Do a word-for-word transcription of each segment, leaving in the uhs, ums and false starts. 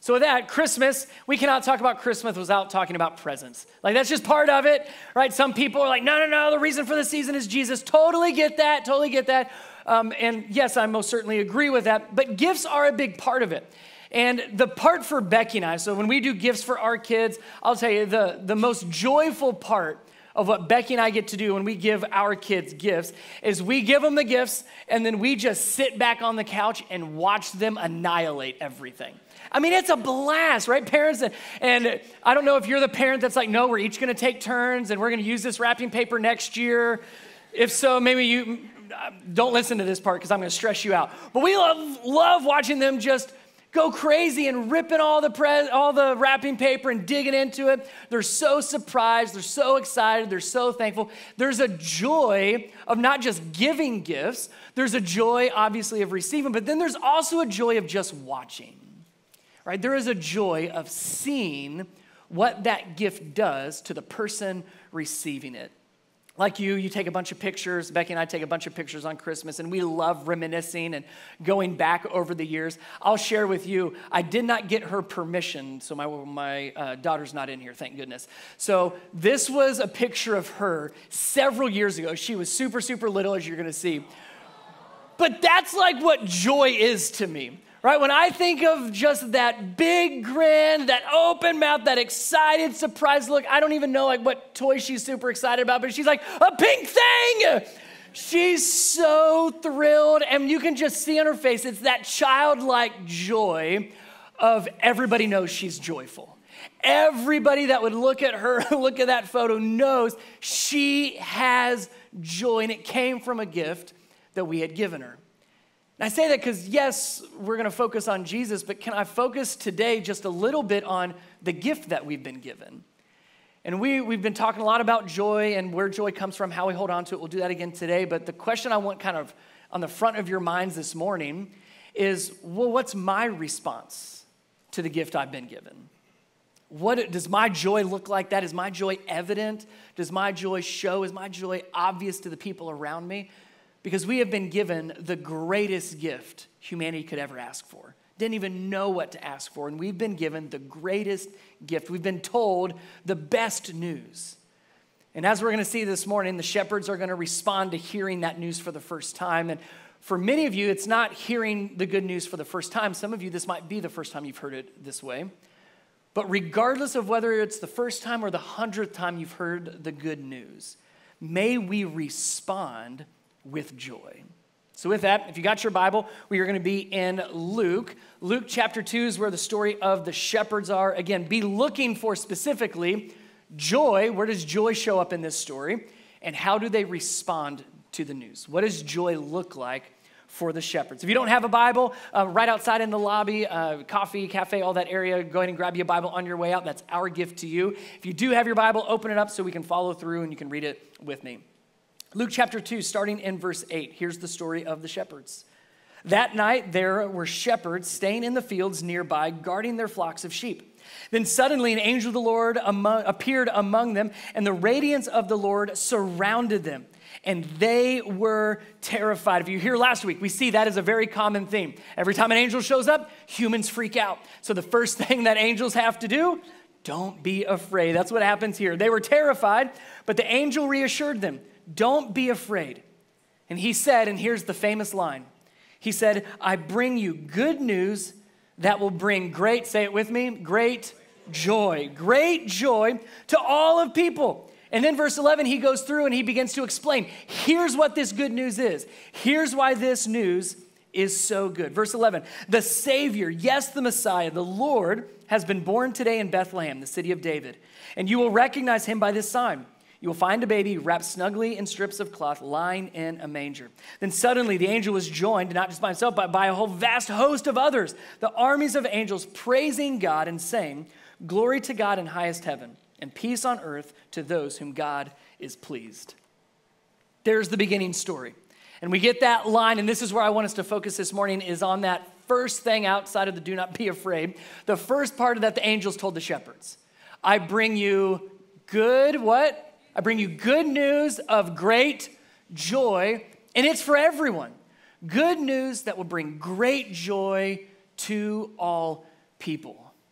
So with that, Christmas, we cannot talk about Christmas without talking about presents. Like, that's just part of it, right? Some people are like, no, no, no, the reason for the season is Jesus. Totally get that, totally get that. Um, and yes, I most certainly agree with that, but gifts are a big part of it. And the part for Becky and I, so when we do gifts for our kids, I'll tell you, the, the most joyful part of what Becky and I get to do when we give our kids gifts is we give them the gifts and then we just sit back on the couch and watch them annihilate everything. I mean, it's a blast, right? Parents, and, and I don't know if you're the parent that's like, no, we're each gonna take turns and we're gonna use this wrapping paper next year. If so, maybe you, don't listen to this part because I'm gonna stress you out. But we love, love watching them just go crazy and ripping all the pre- all the wrapping paper and digging into it. They're so surprised, they're so excited, they're so thankful. There's a joy of not just giving gifts, there's a joy, obviously, of receiving, but then there's also a joy of just watching, right? There is a joy of seeing what that gift does to the person receiving it. Like you, you take a bunch of pictures. Becky and I take a bunch of pictures on Christmas, and we love reminiscing and going back over the years. I'll share with you, I did not get her permission, so my, my uh, daughter's not in here, thank goodness. So this was a picture of her several years ago. She was super, super little, as you're gonna see. But that's like what joy is to me. Right, when I think of just that big grin, that open mouth, that excited, surprised look, I don't even know like what toy she's super excited about, but she's like, a pink thing! She's so thrilled, and you can just see on her face, it's that childlike joy of everybody knows she's joyful. Everybody that would look at her, look at that photo, knows she has joy, and it came from a gift that we had given her. And I say that because, yes, we're going to focus on Jesus, but can I focus today just a little bit on the gift that we've been given? And we, we've been talking a lot about joy and where joy comes from, how we hold on to it. We'll do that again today. But the question I want kind of on the front of your minds this morning is, well, what's my response to the gift I've been given? What does my joy look like? That is my joy evident? Does my joy show? Is my joy obvious to the people around me? Because we have been given the greatest gift humanity could ever ask for. Didn't even know what to ask for. And we've been given the greatest gift. We've been told the best news. And as we're going to see this morning, the shepherds are going to respond to hearing that news for the first time. And for many of you, it's not hearing the good news for the first time. Some of you, this might be the first time you've heard it this way. But regardless of whether it's the first time or the hundredth time you've heard the good news, may we respond with joy. So with that, if you got your Bible, we are going to be in Luke. Luke chapter two is where the story of the shepherds are. Again, be looking for specifically joy. Where does joy show up in this story? And how do they respond to the news? What does joy look like for the shepherds? If you don't have a Bible, uh, right outside in the lobby, uh, coffee, cafe, all that area, go ahead and grab you a Bible on your way out. That's our gift to you. If you do have your Bible, open it up so we can follow through and you can read it with me. Luke chapter two, starting in verse eight, here's the story of the shepherds. That night there were shepherds staying in the fields nearby, guarding their flocks of sheep. Then suddenly an angel of the Lord among, appeared among them, and the radiance of the Lord surrounded them, and they were terrified. If you were here last week, we see that is a very common theme. Every time an angel shows up, humans freak out. So the first thing that angels have to do, don't be afraid. That's what happens here. They were terrified, but the angel reassured them. Don't be afraid. And he said, and here's the famous line. He said, I bring you good news that will bring great, say it with me, great joy, great joy to all of people. And then verse eleven, he goes through and he begins to explain, here's what this good news is. Here's why this news is so good. Verse eleven, the Savior, yes, the Messiah, the Lord, has been born today in Bethlehem, the city of David. And you will recognize him by this sign. You will find a baby wrapped snugly in strips of cloth, lying in a manger. Then suddenly the angel was joined, not just by himself, but by a whole vast host of others, the armies of angels praising God and saying, glory to God in highest heaven, and peace on earth to those whom God is pleased. There's the beginning story. And we get that line, and this is where I want us to focus this morning, is on that first thing outside of the do not be afraid. The first part that the angels told the shepherds. I bring you good, what? I bring you good news of great joy, and it's for everyone. Good news that will bring great joy to all people.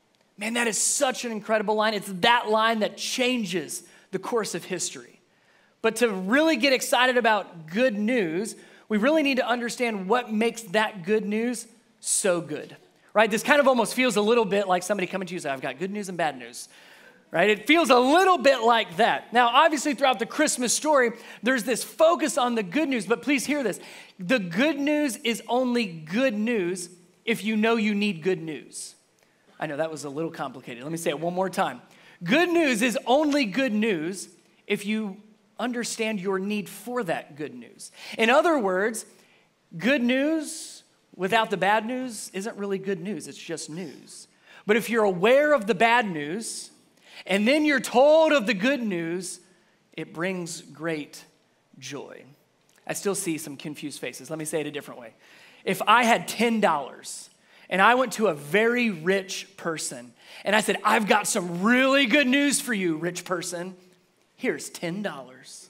Man, that is such an incredible line. It's that line that changes the course of history. But to really get excited about good news, we really need to understand what makes that good news so good, right? This kind of almost feels a little bit like somebody coming to you and saying, I've got good news and bad news, right? It feels a little bit like that. Now, obviously, throughout the Christmas story, there's this focus on the good news, but please hear this. The good news is only good news if you know you need good news. I know that was a little complicated. Let me say it one more time. Good news is only good news if you understand your need for that good news. In other words, good news without the bad news isn't really good news. It's just news. But if you're aware of the bad news and then you're told of the good news, it brings great joy. I still see some confused faces. Let me say it a different way. If I had ten dollars and I went to a very rich person and I said, I've got some really good news for you, rich person. Here's ten dollars.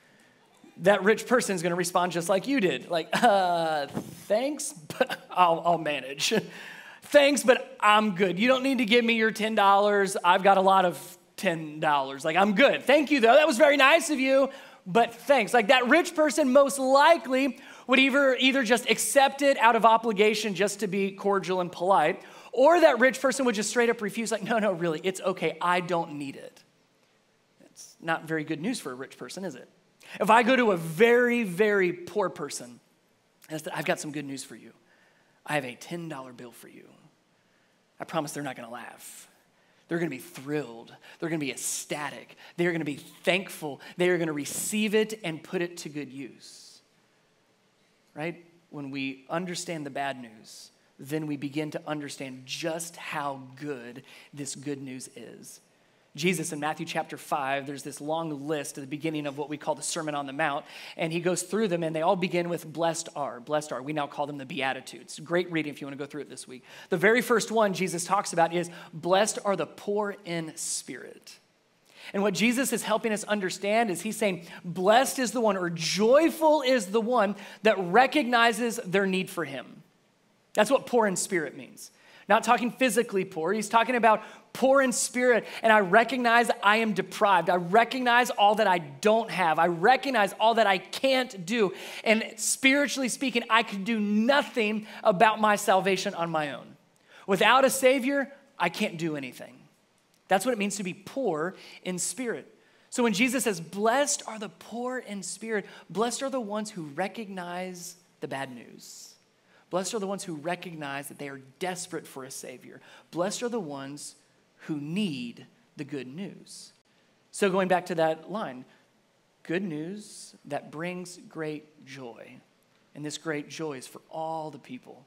That rich person is going to respond just like you did. Like, uh, thanks, but I'll, I'll manage. Thanks, but I'm good. You don't need to give me your ten dollars. I've got a lot of ten dollars. Like, I'm good. Thank you, though. That was very nice of you, but thanks. Like, that rich person most likely would either, either just accept it out of obligation just to be cordial and polite, or that rich person would just straight up refuse, like, no, no, really, it's okay. I don't need it. It's not very good news for a rich person, is it? If I go to a very, very poor person and I said, I've got some good news for you. I have a ten dollar bill for you. I promise they're not going to laugh. They're going to be thrilled. They're going to be ecstatic. They're going to be thankful. They are going to receive it and put it to good use. Right? When we understand the bad news, then we begin to understand just how good this good news is. Jesus in Matthew chapter five, there's this long list at the beginning of what we call the Sermon on the Mount, and he goes through them, and they all begin with blessed are, blessed are. We now call them the Beatitudes. Great reading if you want to go through it this week. The very first one Jesus talks about is, blessed are the poor in spirit. And what Jesus is helping us understand is he's saying, blessed is the one, or joyful is the one that recognizes their need for him. That's what poor in spirit means. Not talking physically poor. He's talking about poor in spirit, and I recognize I am deprived. I recognize all that I don't have. I recognize all that I can't do. And spiritually speaking, I can do nothing about my salvation on my own. Without a Savior, I can't do anything. That's what it means to be poor in spirit. So when Jesus says, blessed are the poor in spirit, blessed are the ones who recognize the bad news. Blessed are the ones who recognize that they are desperate for a Savior. Blessed are the ones who need the good news. So going back to that line, good news that brings great joy. And this great joy is for all the people.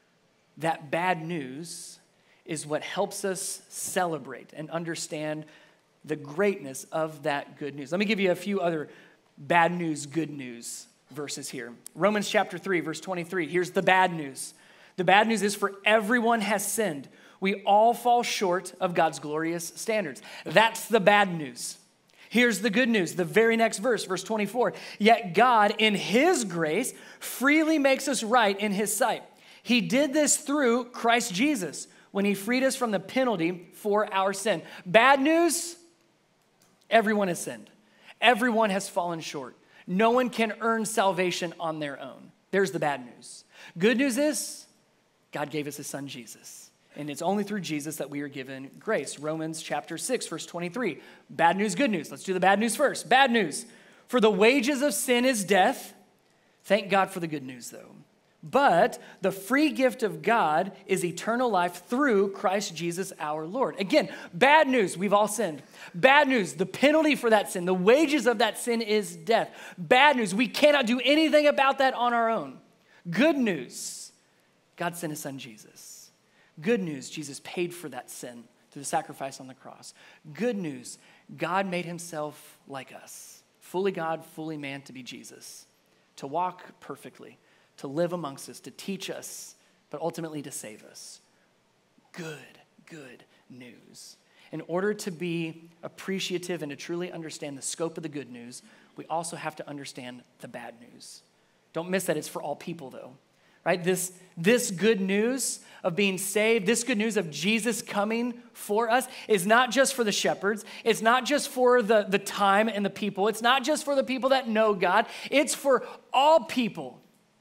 That bad news is what helps us celebrate and understand the greatness of that good news. Let me give you a few other bad news, good news verses here. Romans chapter three, verse twenty-three. Here's the bad news. The bad news is, for everyone has sinned. We all fall short of God's glorious standards. That's the bad news. Here's the good news. The very next verse, verse twenty-four. Yet God, in his grace, freely makes us right in his sight. He did this through Christ Jesus when he freed us from the penalty for our sin. Bad news, everyone has sinned. Everyone has fallen short. No one can earn salvation on their own. There's the bad news. Good news is, God gave us his son Jesus. And it's only through Jesus that we are given grace. Romans chapter six, verse twenty-three. Bad news, good news. Let's do the bad news first. Bad news. For the wages of sin is death. Thank God for the good news, though. But the free gift of God is eternal life through Christ Jesus our Lord. Again, bad news, we've all sinned. Bad news, the penalty for that sin, the wages of that sin is death. Bad news, we cannot do anything about that on our own. Good news, God sent his son Jesus. Good news, Jesus paid for that sin through the sacrifice on the cross. Good news, God made himself like us, fully God, fully man, to be Jesus, to walk perfectly, to live amongst us, to teach us, but ultimately to save us. Good, good news. In order to be appreciative and to truly understand the scope of the good news, we also have to understand the bad news. Don't miss that it's for all people, though. right? This, this good news of being saved, this good news of Jesus coming for us is not just for the shepherds. It's not just for the, the time and the people. It's not just for the people that know God. It's for all people,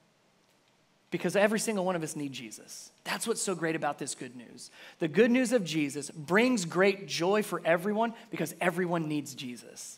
because every single one of us need Jesus. That's what's so great about this good news. The good news of Jesus brings great joy for everyone because everyone needs Jesus.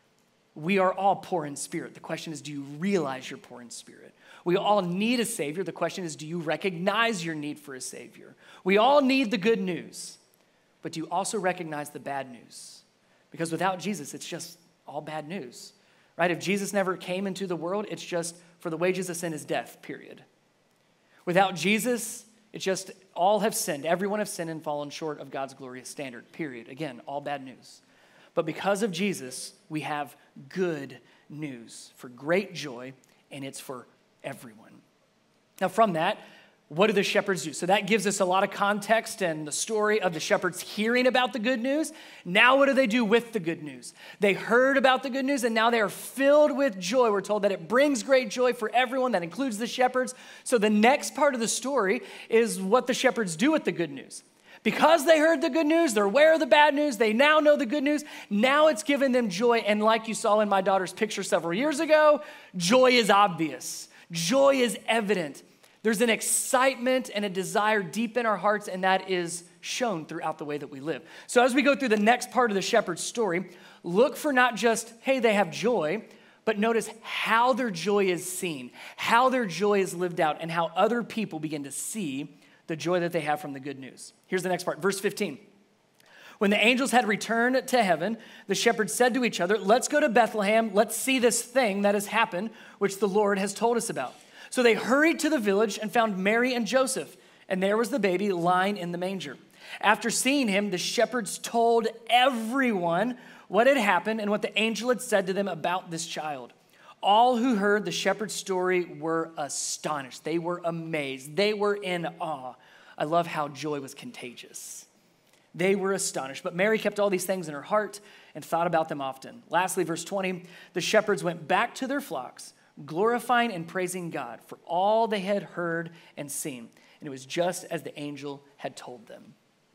We are all poor in spirit. The question is, do you realize you're poor in spirit? We all need a Savior. The question is, do you recognize your need for a Savior? We all need the good news, but do you also recognize the bad news? Because without Jesus, it's just all bad news, right? If Jesus never came into the world, it's just for the wages of sin is death, period. Without Jesus, it's just all have sinned. Everyone have sinned and fallen short of God's glorious standard, period. Again, all bad news. But because of Jesus, we have good news for great joy, and it's for everyone. Now from that, what do the shepherds do? So that gives us a lot of context and the story of the shepherds hearing about the good news. Now what do they do with the good news? They heard about the good news and now they are filled with joy. We're told that it brings great joy for everyone. That includes the shepherds. So the next part of the story is what the shepherds do with the good news. Because they heard the good news, they're aware of the bad news, they now know the good news, now it's given them joy. And like you saw in my daughter's picture several years ago, joy is obvious. Joy is evident. There's an excitement and a desire deep in our hearts, and that is shown throughout the way that we live. So as we go through the next part of the shepherd's story, look for not just, hey, they have joy, but notice how their joy is seen, how their joy is lived out, and how other people begin to see the joy that they have from the good news. Here's the next part, verse fifteen. When the angels had returned to heaven, the shepherds said to each other, let's go to Bethlehem. Let's see this thing that has happened, which the Lord has told us about. So they hurried to the village and found Mary and Joseph, and there was the baby lying in the manger. After seeing him, the shepherds told everyone what had happened and what the angel had said to them about this child. All who heard the shepherd's story were astonished. They were amazed. They were in awe. I love how joy was contagious. They were astonished. But Mary kept all these things in her heart and thought about them often. Lastly, verse twenty, the shepherds went back to their flocks, glorifying and praising God for all they had heard and seen. And it was just as the angel had told them.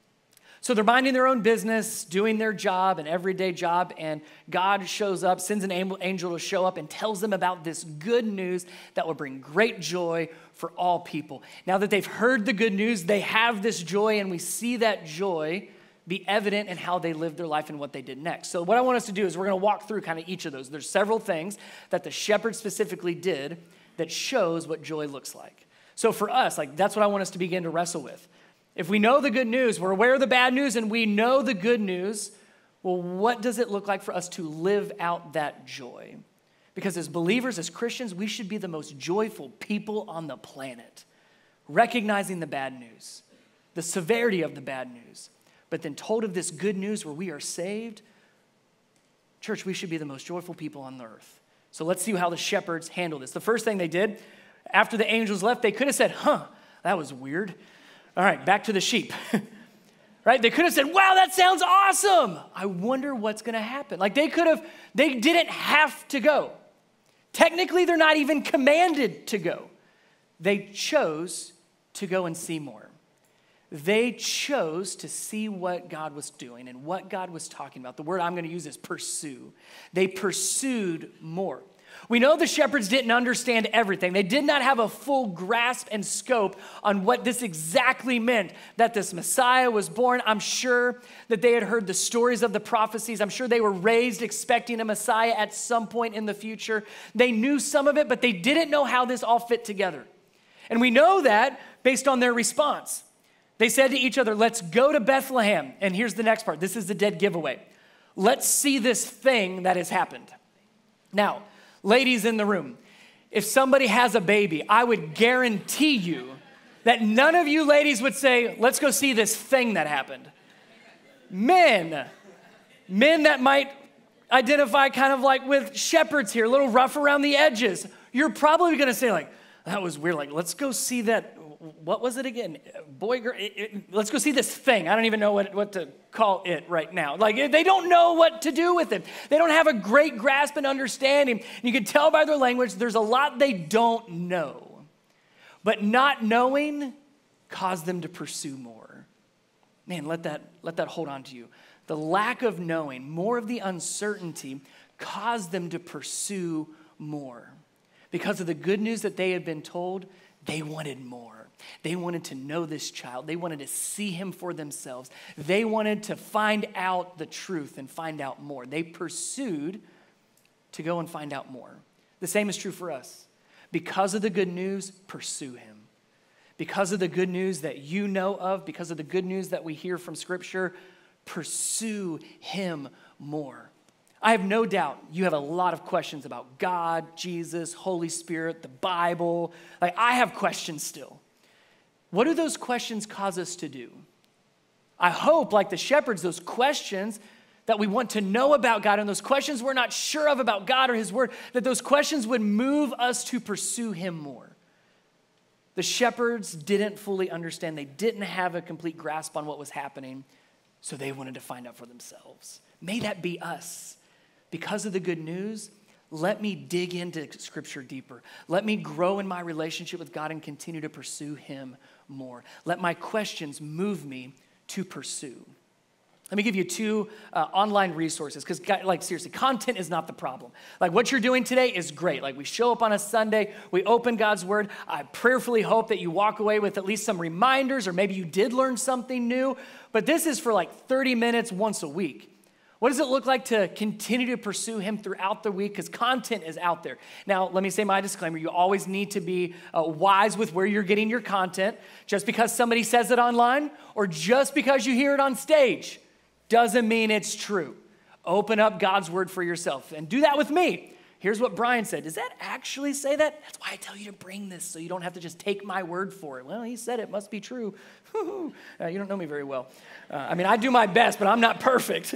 So they're minding their own business, doing their job, an everyday job, and God shows up, sends an angel to show up and tells them about this good news that will bring great joy for all people. Now that they've heard the good news, they have this joy, and we see that joy be evident in how they lived their life and what they did next. So what I want us to do is we're going to walk through kind of each of those. There's several things that the shepherds specifically did that shows what joy looks like. So for us, like that's what I want us to begin to wrestle with. If we know the good news, we're aware of the bad news, and we know the good news, well, what does it look like for us to live out that joy? Because as believers, as Christians, we should be the most joyful people on the planet, recognizing the bad news, the severity of the bad news, but then told of this good news where we are saved. Church, we should be the most joyful people on the earth. So let's see how the shepherds handle this. The first thing they did, after the angels left, they could have said, huh, that was weird. All right, back to the sheep, right? They could have said, wow, that sounds awesome. I wonder what's going to happen. Like they could have, they didn't have to go. Technically, they're not even commanded to go. They chose to go and see more. They chose to see what God was doing and what God was talking about. The word I'm going to use is pursue. They pursued more. We know the shepherds didn't understand everything. They did not have a full grasp and scope on what this exactly meant, that this Messiah was born. I'm sure that they had heard the stories of the prophecies. I'm sure they were raised expecting a Messiah at some point in the future. They knew some of it, but they didn't know how this all fit together. And we know that based on their response. They said to each other, let's go to Bethlehem. And here's the next part. This is the dead giveaway. Let's see this thing that has happened. Now, ladies in the room, if somebody has a baby, I would guarantee you that none of you ladies would say, let's go see this thing that happened. Men, men that might identify kind of like with shepherds here, a little rough around the edges, you're probably going to say like, that was weird. Like, let's go see that. What was it again? Boy, girl, it, it, let's go see this thing. I don't even know what, what to call it right now. Like, they don't know what to do with it. They don't have a great grasp and understanding. You can tell by their language, there's a lot they don't know. but not knowing caused them to pursue more. Man, let that, let that hold on to you. The lack of knowing, more of the uncertainty, caused them to pursue more. Because of the good news that they had been told, they wanted more. They wanted to know this child. They wanted to see him for themselves. They wanted to find out the truth and find out more. They pursued to go and find out more. The same is true for us. Because of the good news, pursue him. Because of the good news that you know of, because of the good news that we hear from Scripture, pursue him more. I have no doubt you have a lot of questions about God, Jesus, Holy Spirit, the Bible. Like, I have questions still. What do those questions cause us to do? I hope, like the shepherds, those questions that we want to know about God and those questions we're not sure of about God or his word, that those questions would move us to pursue him more. The shepherds didn't fully understand. They didn't have a complete grasp on what was happening, so they wanted to find out for themselves. May that be us. Because of the good news, let me dig into Scripture deeper. Let me grow in my relationship with God and continue to pursue him more. Let my questions move me to pursue. Let me give you two uh, online resources because, like, seriously, content is not the problem. Like, what you're doing today is great. Like, we show up on a Sunday, we open God's Word. I prayerfully hope that you walk away with at least some reminders, or maybe you did learn something new. But this is for like thirty minutes once a week. What does it look like to continue to pursue him throughout the week? Because content is out there. Now, let me say my disclaimer. You always need to be uh, wise with where you're getting your content. Just because somebody says it online or just because you hear it on stage doesn't mean it's true. Open up God's word for yourself and do that with me. Here's what Brian said. Does that actually say that? That's why I tell you to bring this so you don't have to just take my word for it. Well, he said it must be true. uh, you don't know me very well. Uh, I mean, I do my best, but I'm not perfect.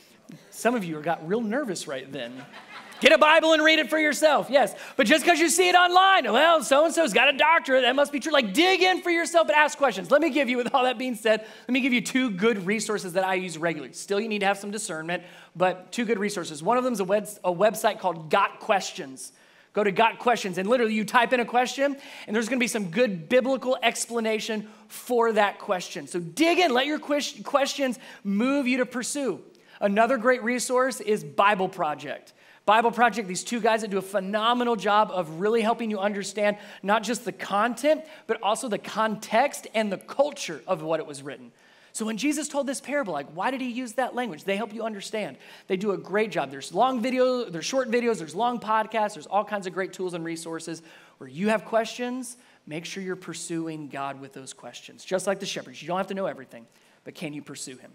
Some of you got real nervous right then. Get a Bible and read it for yourself, yes. But just because you see it online, well, so-and-so's got a doctorate, that must be true. Like, dig in for yourself and ask questions. Let me give you, with all that being said, let me give you two good resources that I use regularly. Still, you need to have some discernment, but two good resources. One of them is a, web, a website called Got Questions. Go to Got Questions, and literally you type in a question, and there's gonna be some good biblical explanation for that question. So dig in, let your questions move you to pursue. Another great resource is Bible Project. Bible Project, these two guys that do a phenomenal job of really helping you understand not just the content, but also the context and the culture of what it was written. So when Jesus told this parable, like, why did he use that language? They help you understand. They do a great job. There's long videos, there's short videos, there's long podcasts, there's all kinds of great tools and resources. Where you have questions, make sure you're pursuing God with those questions. Just like the shepherds, you don't have to know everything, but can you pursue him?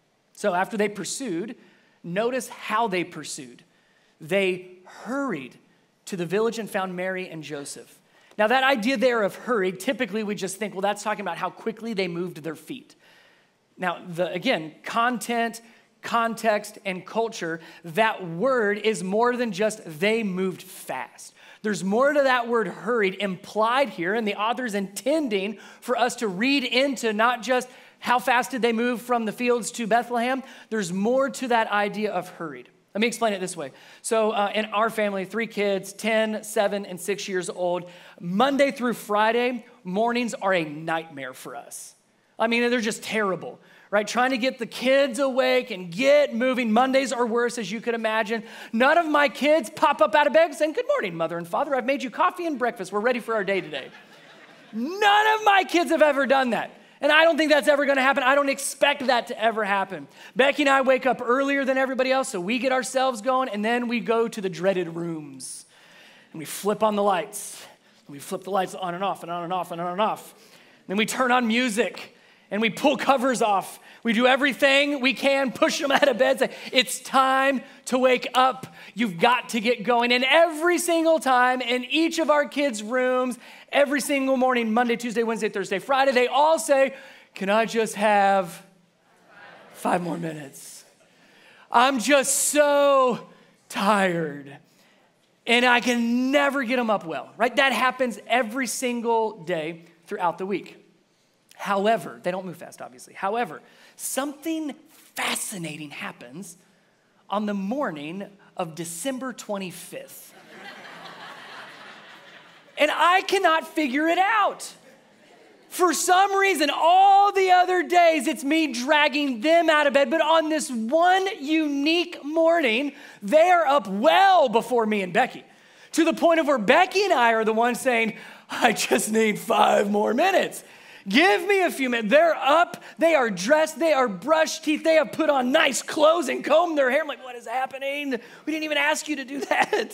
So after they pursued, notice how they pursued. They hurried to the village and found Mary and Joseph. Now that idea there of hurried, typically we just think, well, that's talking about how quickly they moved their feet. Now, the, again, content, context, and culture, that word is more than just they moved fast. There's more to that word hurried implied here, and the author's intending for us to read into not just how fast did they move from the fields to Bethlehem. There's more to that idea of hurried. Let me explain it this way. So uh, in our family, three kids, ten, seven, and six years old, Monday through Friday, mornings are a nightmare for us. I mean, they're just terrible, right? Trying to get the kids awake and get moving. Mondays are worse, as you could imagine. None of my kids pop up out of bed saying, good morning, mother and father. I've made you coffee and breakfast. We're ready for our day today. None of my kids have ever done that. And I don't think that's ever going to happen. I don't expect that to ever happen. Becky and I wake up earlier than everybody else, so we get ourselves going, and then we go to the dreaded rooms. And we flip on the lights. And we flip the lights on and off and on and off and on and off. And then we turn on music, and we pull covers off. We do everything we can, push them out of bed, say, it's time to wake up. You've got to get going. And every single time in each of our kids' rooms, every single morning, Monday, Tuesday, Wednesday, Thursday, Friday, they all say, can I just have five more minutes? I'm just so tired. And I can never get them up well, right? That happens every single day throughout the week. However, they don't move fast, obviously. However, something fascinating happens on the morning of December twenty-fifth. And I cannot figure it out. For some reason, all the other days, it's me dragging them out of bed. But on this one unique morning, they are up well before me and Becky, to the point of where Becky and I are the ones saying, I just need five more minutes. Give me a few minutes. They're up, they are dressed, they are brushed teeth, they have put on nice clothes and combed their hair. I'm like, what is happening? We didn't even ask you to do that.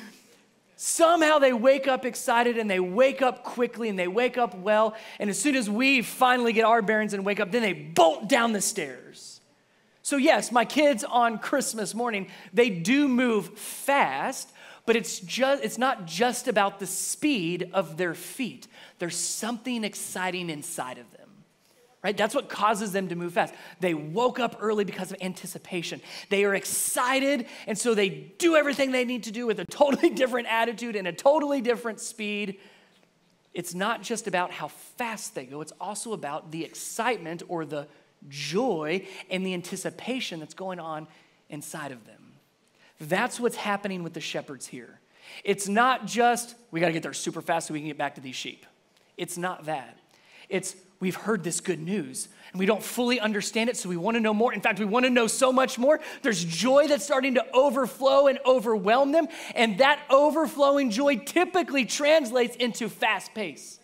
Somehow they wake up excited and they wake up quickly and they wake up well. And as soon as we finally get our bearings and wake up, then they bolt down the stairs. So yes, my kids on Christmas morning, they do move fast, but it's just it's not just about the speed of their feet. There's something exciting inside of them. Right? That's what causes them to move fast. They woke up early because of anticipation. They are excited, and so they do everything they need to do with a totally different attitude and a totally different speed. It's not just about how fast they go. It's also about the excitement or the joy and the anticipation that's going on inside of them. That's what's happening with the shepherds here. It's not just, we got to get there super fast so we can get back to these sheep. It's not that. It's, we've heard this good news and we don't fully understand it, so we want to know more. In fact, we want to know so much more. There's joy that's starting to overflow and overwhelm them, and that overflowing joy typically translates into fast pace.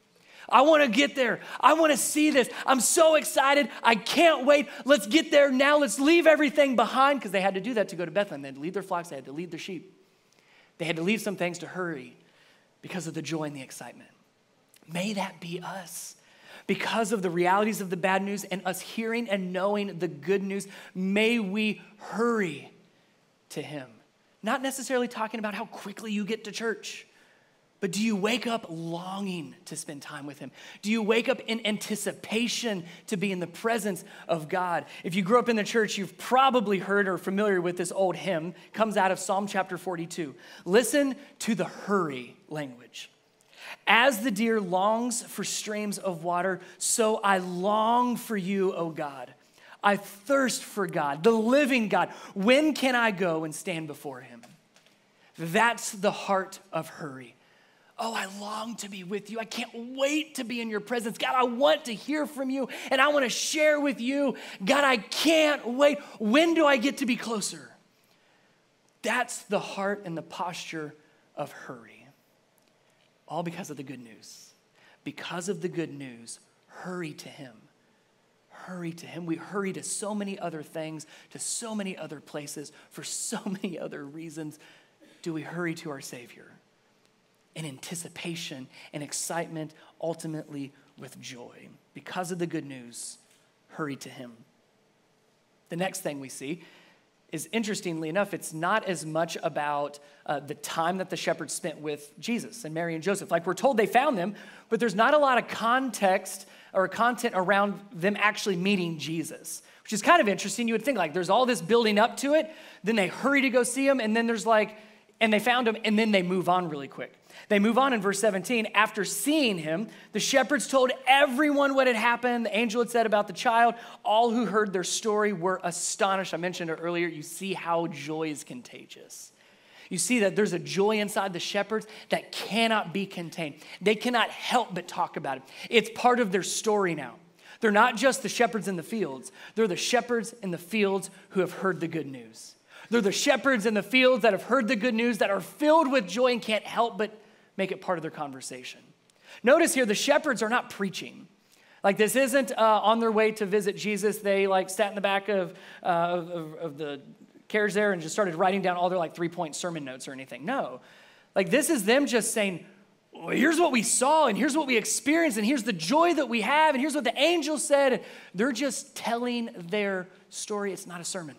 I want to get there. I want to see this. I'm so excited. I can't wait. Let's get there now. Let's leave everything behind, because they had to do that to go to Bethlehem. They had to leave their flocks. They had to leave their sheep. They had to leave some things to hurry because of the joy and the excitement. May that be us. Because of the realities of the bad news and us hearing and knowing the good news, may we hurry to him. Not necessarily talking about how quickly you get to church, but do you wake up longing to spend time with him? Do you wake up in anticipation to be in the presence of God? If you grew up in the church, you've probably heard or familiar with this old hymn. It comes out of Psalm chapter forty-two. Listen to the hurry language. As the deer longs for streams of water, so I long for you, O God. I thirst for God, the living God. When can I go and stand before him? That's the heart of hurry. Oh, I long to be with you. I can't wait to be in your presence. God, I want to hear from you, and I want to share with you. God, I can't wait. When do I get to be closer? That's the heart and the posture of hurry. All because of the good news. Because of the good news, hurry to him. Hurry to him. We hurry to so many other things, to so many other places, for so many other reasons. Do we hurry to our Savior? In anticipation and excitement, ultimately with joy. Because of the good news, hurry to him. The next thing we see is, interestingly enough, it's not as much about uh, the time that the shepherds spent with Jesus and Mary and Joseph. Like, we're told they found them, but there's not a lot of context or content around them actually meeting Jesus, which is kind of interesting. You would think, like, there's all this building up to it, then they hurry to go see him, and then there's like, and they found him, and then they move on really quick. They move on in verse seventeen. After seeing him, the shepherds told everyone what had happened. The angel had said about the child. All who heard their story were astonished. I mentioned it earlier. You see how joy is contagious. You see that there's a joy inside the shepherds that cannot be contained. They cannot help but talk about it. It's part of their story now. They're not just the shepherds in the fields. They're the shepherds in the fields who have heard the good news. They're the shepherds in the fields that have heard the good news, that are filled with joy and can't help but make it part of their conversation. Notice here, the shepherds are not preaching. Like, this isn't uh, on their way to visit Jesus. They like sat in the back of, uh, of, of the carriage there and just started writing down all their like three-point sermon notes or anything. No, like, this is them just saying, well, here's what we saw, and here's what we experienced, and here's the joy that we have, and here's what the angel said. They're just telling their story. It's not a sermon.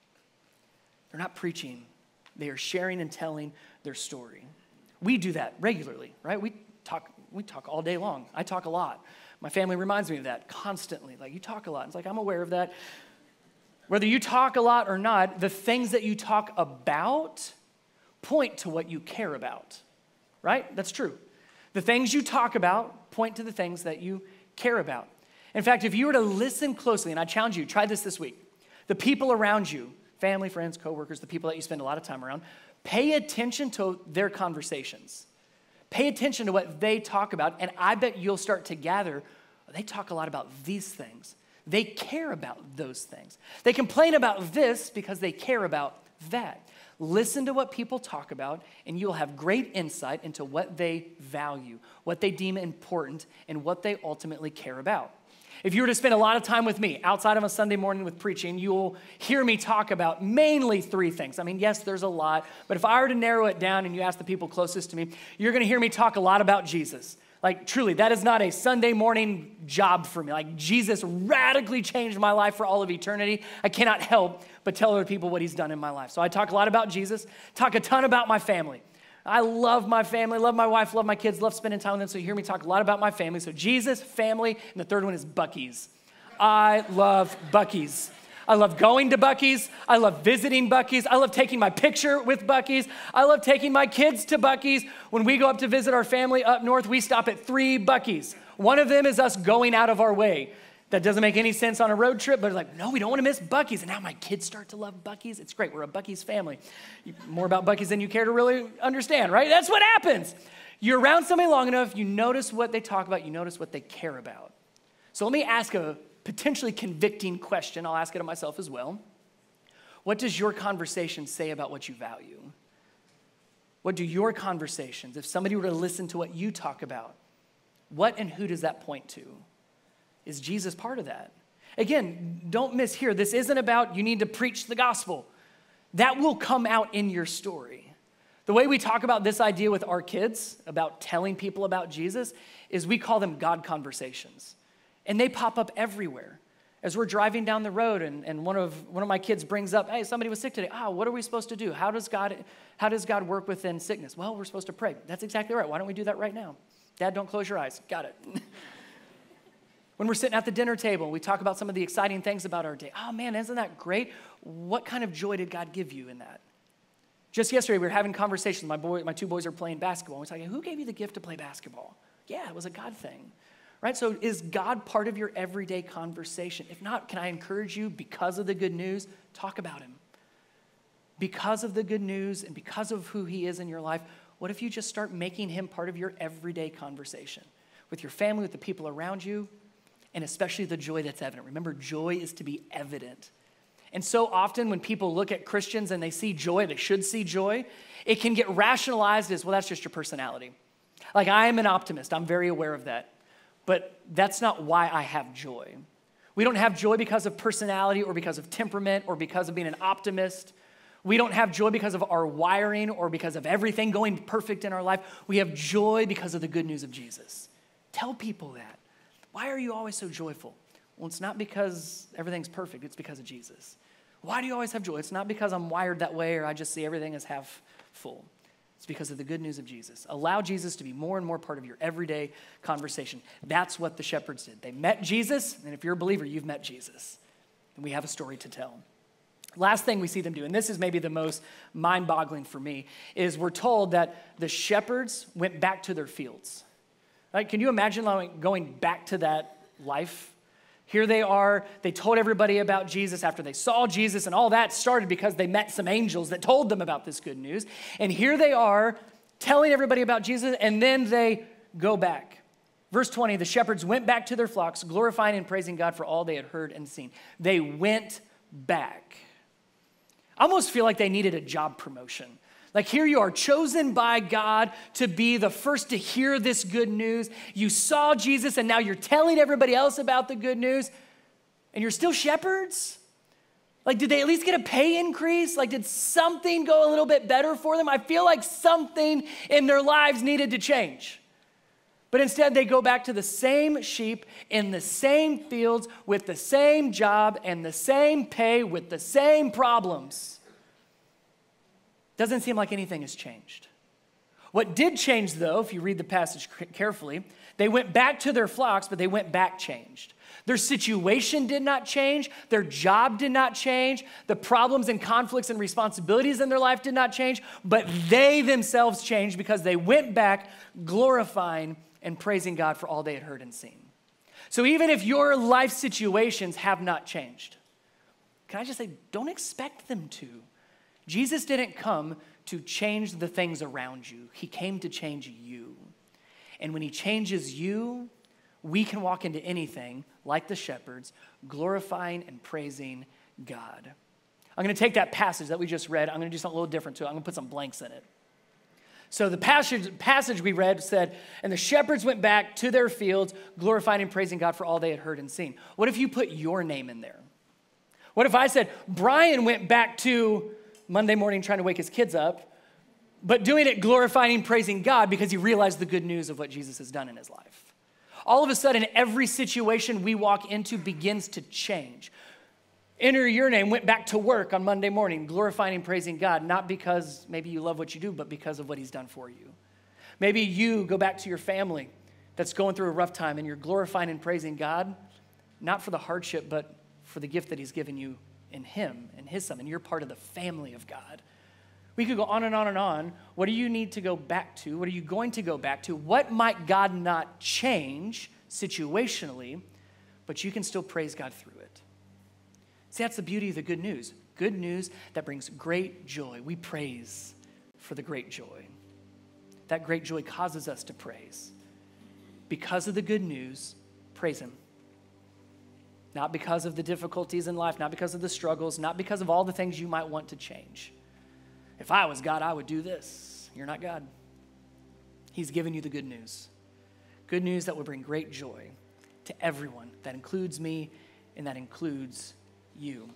They're not preaching. They are sharing and telling their story. We do that regularly, right? We talk we talk all day long. I talk a lot. My family reminds me of that constantly. Like, you talk a lot. It's like, I'm aware of that. Whether you talk a lot or not, the things that you talk about point to what you care about, right? That's true. The things you talk about point to the things that you care about. In fact, if you were to listen closely, and I challenge you, try this this week. The people around you, family, friends, coworkers, the people that you spend a lot of time around, pay attention to their conversations. Pay attention to what they talk about, and I bet you'll start to gather, they talk a lot about these things. They care about those things. They complain about this because they care about that. Listen to what people talk about, and you'll have great insight into what they value, what they deem important, and what they ultimately care about. If you were to spend a lot of time with me outside of a Sunday morning with preaching, you'll hear me talk about mainly three things. I mean, yes, there's a lot, but if I were to narrow it down and you ask the people closest to me, you're going to hear me talk a lot about Jesus. Like, truly, that is not a Sunday morning job for me. Like, Jesus radically changed my life for all of eternity. I cannot help but tell other people what he's done in my life. So I talk a lot about Jesus, talk a ton about my family. I love my family, love my wife, love my kids, love spending time with them. So you hear me talk a lot about my family. So Jesus, family, and the third one is Buc-ee's. I love Buc-ee's. I love going to Buc-ee's. I love visiting Buc-ee's. I love taking my picture with Buc-ee's. I love taking my kids to Buc-ee's. When we go up to visit our family up north, we stop at three Buc-ee's. One of them is us going out of our way. That doesn't make any sense on a road trip, but it's like, no, we don't want to miss Buc-ee's. And now my kids start to love Buc-ee's. It's great. We're a Buc-ee's family. More about Buc-ee's than you care to really understand, right? That's what happens. You're around somebody long enough, you notice what they talk about, you notice what they care about. So let me ask a potentially convicting question. I'll ask it of myself as well. What does your conversation say about what you value? What do your conversations, if somebody were to listen to what you talk about, what and who does that point to? Is Jesus part of that? Again, don't miss here. This isn't about you need to preach the gospel. That will come out in your story. The way we talk about this idea with our kids, about telling people about Jesus, is we call them God conversations. And they pop up everywhere. As we're driving down the road and, and one of one of my kids brings up, hey, somebody was sick today. Ah, oh, what are we supposed to do? How does God how does God work within sickness? Well, we're supposed to pray. That's exactly right. Why don't we do that right now? Dad, don't close your eyes. Got it. When we're sitting at the dinner table, we talk about some of the exciting things about our day. Oh man, isn't that great? What kind of joy did God give you in that? Just yesterday, we were having conversations. My boy, my two boys are playing basketball. We're talking, who gave you the gift to play basketball? Yeah, it was a God thing. Right? So is God part of your everyday conversation? If not, can I encourage you, because of the good news, talk about him. Because of the good news and because of who he is in your life, what if you just start making him part of your everyday conversation with your family, with the people around you, and especially the joy that's evident. Remember, joy is to be evident. And so often when people look at Christians and they see joy, they should see joy, it can get rationalized as, well, that's just your personality. Like, I am an optimist. I'm very aware of that. But that's not why I have joy. We don't have joy because of personality or because of temperament or because of being an optimist. We don't have joy because of our wiring or because of everything going perfect in our life. We have joy because of the good news of Jesus. Tell people that. Why are you always so joyful? Well, it's not because everything's perfect. It's because of Jesus. Why do you always have joy? It's not because I'm wired that way or I just see everything as half full. It's because of the good news of Jesus. Allow Jesus to be more and more part of your everyday conversation. That's what the shepherds did. They met Jesus, and if you're a believer, you've met Jesus. And we have a story to tell. Last thing we see them do, and this is maybe the most mind-boggling for me, is we're told that the shepherds went back to their fields. Right? Can you imagine going back to that life? Here they are, they told everybody about Jesus after they saw Jesus, and all that started because they met some angels that told them about this good news. And here they are telling everybody about Jesus, and then they go back. Verse twenty, the shepherds went back to their flocks, glorifying and praising God for all they had heard and seen. They went back. I almost feel like they needed a job promotion. Like, here you are, chosen by God to be the first to hear this good news. You saw Jesus, and now you're telling everybody else about the good news, and you're still shepherds? Like, did they at least get a pay increase? Like, did something go a little bit better for them? I feel like something in their lives needed to change. But instead, they go back to the same sheep in the same fields with the same job and the same pay with the same problems. Doesn't seem like anything has changed. What did change, though, if you read the passage carefully, they went back to their flocks, but they went back changed. Their situation did not change. Their job did not change. The problems and conflicts and responsibilities in their life did not change, but they themselves changed because they went back glorifying and praising God for all they had heard and seen. So even if your life situations have not changed, can I just say, don't expect them to. Jesus didn't come to change the things around you. He came to change you. And when he changes you, we can walk into anything like the shepherds, glorifying and praising God. I'm going to take that passage that we just read. I'm going to do something a little different to it. I'm going to put some blanks in it. So the passage, passage we read said, and the shepherds went back to their fields, glorifying and praising God for all they had heard and seen. What if you put your name in there? What if I said, Brian went back to Monday morning trying to wake his kids up, but doing it glorifying and praising God because he realized the good news of what Jesus has done in his life. All of a sudden, every situation we walk into begins to change. Enter your name, went back to work on Monday morning, glorifying and praising God, not because maybe you love what you do, but because of what he's done for you. Maybe you go back to your family that's going through a rough time and you're glorifying and praising God, not for the hardship, but for the gift that he's given you in him and his son, and you're part of the family of God. We could go on and on and on. What do you need to go back to? What are you going to go back to? What might God not change situationally, but you can still praise God through it? See, that's the beauty of the good news. Good news that brings great joy. We praise for the great joy. That great joy causes us to praise. Because of the good news, praise him. Not because of the difficulties in life, not because of the struggles, not because of all the things you might want to change. If I was God, I would do this. You're not God. He's given you the good news. Good news that will bring great joy to everyone. That includes me and that includes you.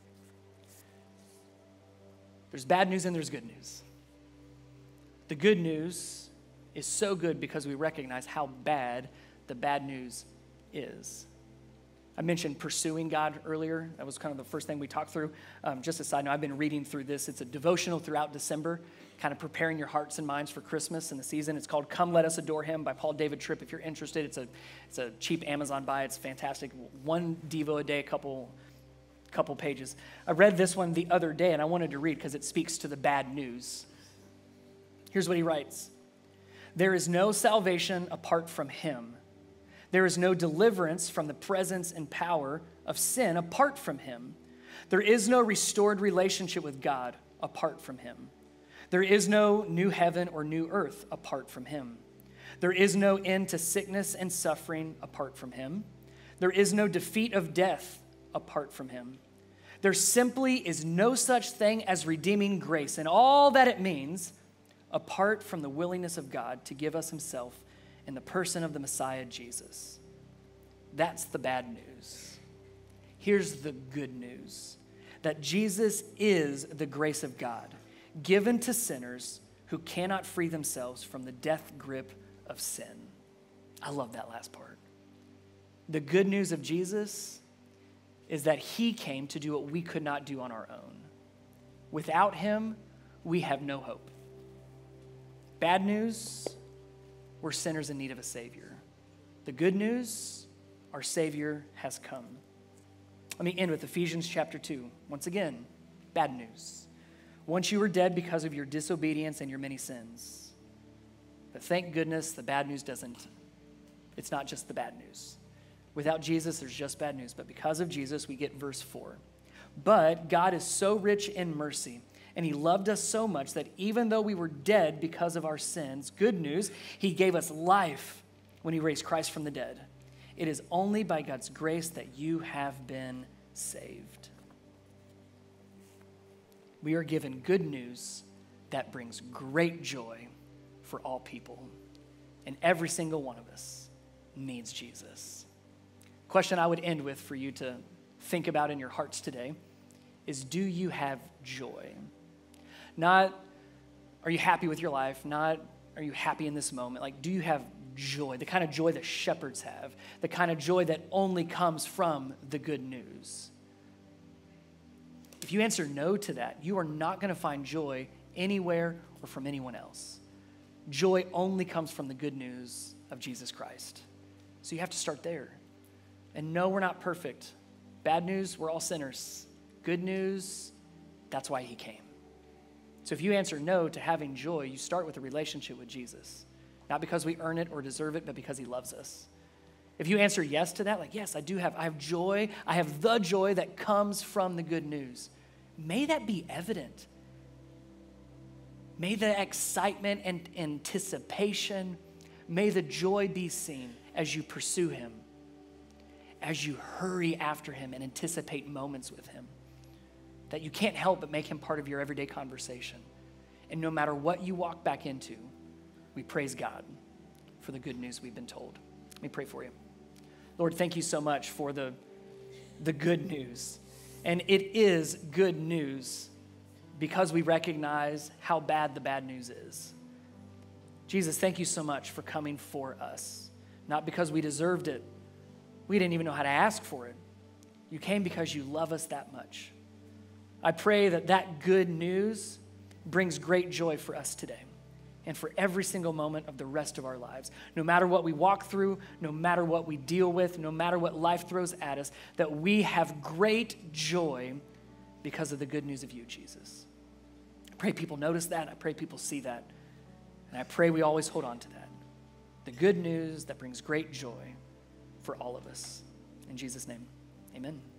There's bad news and there's good news. The good news is so good because we recognize how bad the bad news is. I mentioned pursuing God earlier. That was kind of the first thing we talked through. Um, just a side note, I've been reading through this. It's a devotional throughout December, kind of preparing your hearts and minds for Christmas and the season. It's called Come Let Us Adore Him by Paul David Tripp. If you're interested, it's a it's a cheap Amazon buy. It's fantastic. One Devo a day, a couple, couple pages. I read this one the other day, and I wanted to read because it speaks to the bad news. Here's what he writes. There is no salvation apart from him. There is no deliverance from the presence and power of sin apart from him. There is no restored relationship with God apart from him. There is no new heaven or new earth apart from him. There is no end to sickness and suffering apart from him. There is no defeat of death apart from him. There simply is no such thing as redeeming grace and all that it means apart from the willingness of God to give us himself in the person of the Messiah, Jesus. That's the bad news. Here's the good news, that Jesus is the grace of God, given to sinners who cannot free themselves from the death grip of sin. I love that last part. The good news of Jesus is that he came to do what we could not do on our own. Without him, we have no hope. Bad news, we're sinners in need of a Savior. The good news, our Savior has come. Let me end with Ephesians chapter two. Once again, bad news. Once you were dead because of your disobedience and your many sins. But thank goodness the bad news doesn't, it's not just the bad news. Without Jesus, there's just bad news. But because of Jesus, we get verse four. But God is so rich in mercy, and he loved us so much that even though we were dead because of our sins, good news, he gave us life when he raised Christ from the dead. It is only by God's grace that you have been saved. We are given good news that brings great joy for all people. And every single one of us needs Jesus. Question I would end with for you to think about in your hearts today is, do you have joy? Not, are you happy with your life? Not, are you happy in this moment? Like, do you have joy? The kind of joy that shepherds have. The kind of joy that only comes from the good news. If you answer no to that, you are not going to find joy anywhere or from anyone else. Joy only comes from the good news of Jesus Christ. So you have to start there. And no, we're not perfect. Bad news, we're all sinners. Good news, that's why he came. So if you answer no to having joy, you start with a relationship with Jesus. Not because we earn it or deserve it, but because he loves us. If you answer yes to that, like, yes, I do have, I have joy. I have the joy that comes from the good news. May that be evident May the excitement and anticipation, may the joy be seen as you pursue him, as you hurry after him and anticipate moments with him, that you can't help but make him part of your everyday conversation. And no matter what you walk back into, we praise God for the good news we've been told. Let me pray for you. Lord, thank you so much for the, the good news. And it is good news because we recognize how bad the bad news is. Jesus, thank you so much for coming for us, not because we deserved it. We didn't even know how to ask for it. You came because you love us that much. I pray that that good news brings great joy for us today and for every single moment of the rest of our lives. No matter what we walk through, no matter what we deal with, no matter what life throws at us, that we have great joy because of the good news of you, Jesus. I pray people notice that. I pray people see that. And I pray we always hold on to that. The good news that brings great joy for all of us. In Jesus' name, amen.